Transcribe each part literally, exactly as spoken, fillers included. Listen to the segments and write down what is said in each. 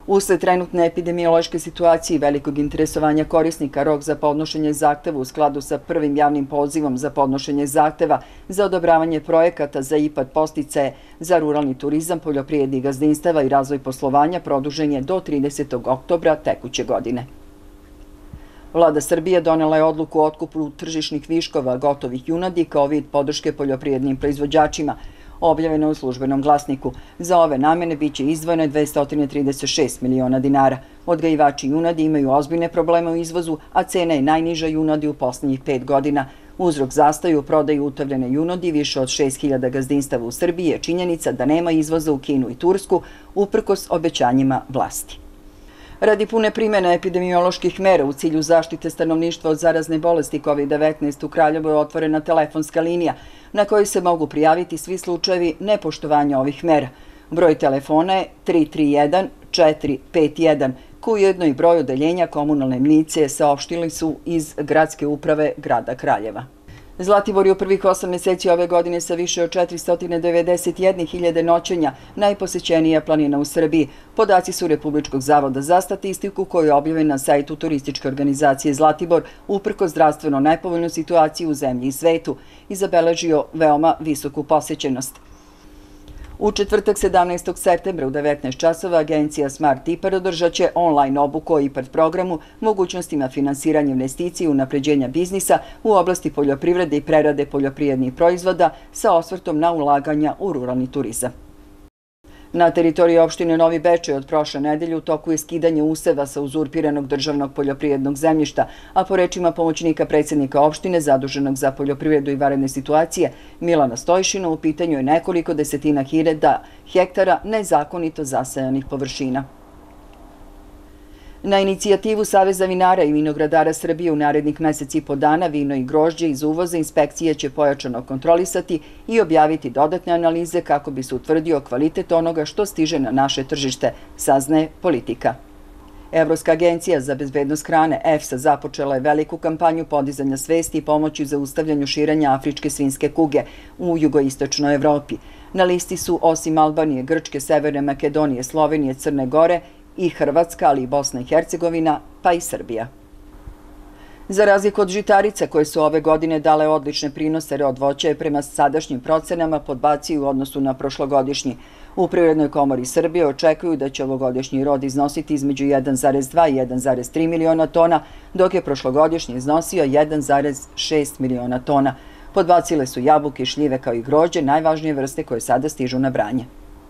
Usled trenutne epidemiološke situacije i velikog interesovanja korisnika, rok za podnošenje zahteva u skladu sa prvim javnim pozivom za podnošenje zahteva za odobravanje projekata za I P A D podsticaje za ruralni turizam, poljoprivrednih gazdinstava i razvoj poslovanja produžen je do tridesetog oktobra tekuće godine. Vlada Srbije donela je odluku o otkupu tržišnih viškova gotovih junadi kao vid podrške poljoprivrednim proizvođačima, objavljeno u službenom glasniku. Za ove namene biće izdvojeno dvesta trideset šest miliona dinara. Odgajivači junadi imaju ozbiljne probleme u izvozu, a cena je najniža junadi u poslednjih pet godina. Uzrok zastoja u prodaju utavljene junadi više od šest hiljada gazdinstava u Srbiji je činjenica da nema izvoza u Kinu i Tursku, uprkos obećanjima vlasti. Radi pune primjene epidemioloških mera u cilju zaštite stanovništva od zarazne bolesti kovid devetnaest u Kraljevu je otvorena telefonska linija na kojoj se mogu prijaviti svi slučajevi nepoštovanja ovih mera. Broj telefona je tri tri jedan četiri pet jedan, koji ujedno i broj odeljenja komunalne milicije saopštili su iz Gradske uprave grada Kraljeva. Zlatibor je u prvih osam meseci ove godine sa više od četiristo devedeset jedne hiljade noćenja najposećenija planina u Srbiji. Podaci su Republičkog zavoda za statistiku koji je objavljen na sajtu turističke organizacije Zlatibor uprkos zdravstveno nepovoljnoj situaciji u zemlji i svetu i zabeležio veoma visoku posećenost. U četvrtak sedamnaestog septembra u devetnaest časova agencija Smart I P A D održat će online obuku o I P A D programu, mogućnostima finansiranja investicija i unapređenja biznisa u oblasti poljoprivrede i prerade poljoprivrednih proizvoda sa osvrtom na ulaganja u ruralni turizam. Na teritoriji opštine Novi Bečej od prošle nedelje u toku je skidanje useva sa uzurpiranog državnog poljoprivrednog zemljišta, a po rečima pomoćnika predsjednika opštine zaduženog za poljoprivredu i vanredne situacije Milana Stojšina u pitanju je nekoliko desetina hiljada hektara nezakonito zasajanih površina. Na inicijativu Saveza vinara i vinogradara Srbije u narednih meseci i po dana vino i grožđe iz uvoza inspekcije će pojačano kontrolisati i objaviti dodatne analize kako bi se utvrdio kvalitet onoga što stiže na naše tržište, saznaje Politika. Evropska agencija za bezbednost hrane EFSA započela je veliku kampanju podizanja svesti i pomoći u zaustavljanju širenja afričke svinjske kuge u jugoistočnoj Evropi. Na listi su osim Albanije, Grčke, Severne Makedonije, Slovenije, Crne Gore i Hrvatska, ali i Bosna i Hercegovina, pa i Srbija. Za razliku od žitarica koje su ove godine dale odlične prinose, rod voća je prema sadašnjim procenama podbacio u odnosu na prošlogodišnji. U Privrednoj komori Srbije očekuju da će ovogodišnji rod iznositi između jedan zarez dva i jedan zarez tri miliona tona, dok je prošlogodišnji iznosio jedan zarez šest miliona tona. Podbacile su jabuke, šljive kao i grožđe, najvažnije vrste koje sada stižu na branje.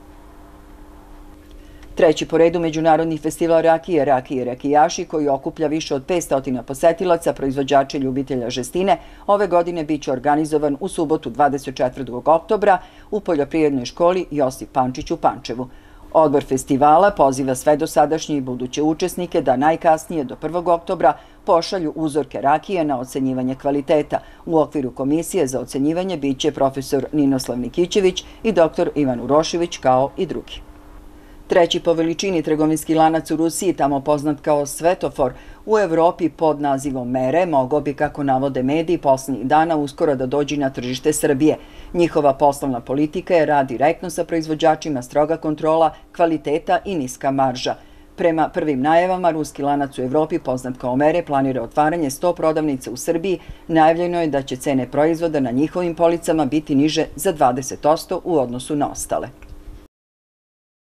Treći po redu međunarodni festival rakije, rakije i rakijaši, koji okuplja više od petsto posetilaca, proizvođača i ljubitelja žestine, ove godine biće organizovan u subotu dvadeset četvrtog oktobra u poljoprivrednoj školi Josip Pančić u Pančevu. Odbor festivala poziva sve dosadašnje i buduće učesnike da najkasnije do prvog oktobra pošalju uzorke rakije na ocenjivanje kvaliteta. U okviru komisije za ocenjivanje biće profesor Ninoslav Nikićević i doktor Ivan Urošević kao i drugi. Treći po veličini trgovinski lanac u Rusiji, tamo poznat kao Svetofor, u Evropi pod nazivom Mere, mogao bi, kako navode mediji, poslednjih dana uskoro da dođe na tržište Srbije. Njihova poslovna politika je rad direktno sa proizvođačima, stroga kontrola, kvaliteta i niska marža. Prema prvim najavama, ruski lanac u Evropi, poznat kao Mere, planira otvaranje sto prodavnica u Srbiji. Najavljeno je da će cene proizvoda na njihovim policama biti niže za dvadeset posto u odnosu na ostale.